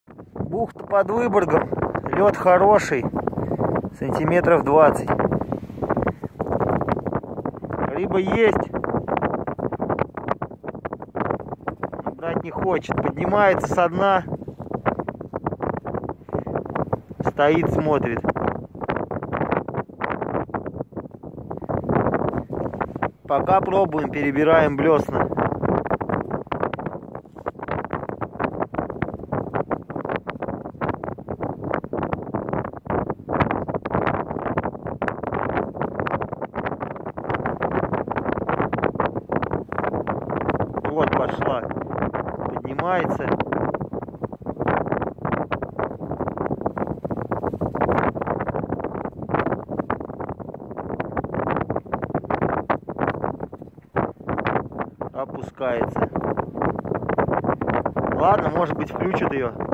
Бухта под Выборгом. Лед хороший. Сантиметров 20. Рыба есть. Брать не хочет. Поднимается со дна. Стоит, смотрит. Пока пробуем, перебираем блесна. Вот пошла. Поднимается. Опускается. Ладно, может быть, включит ее.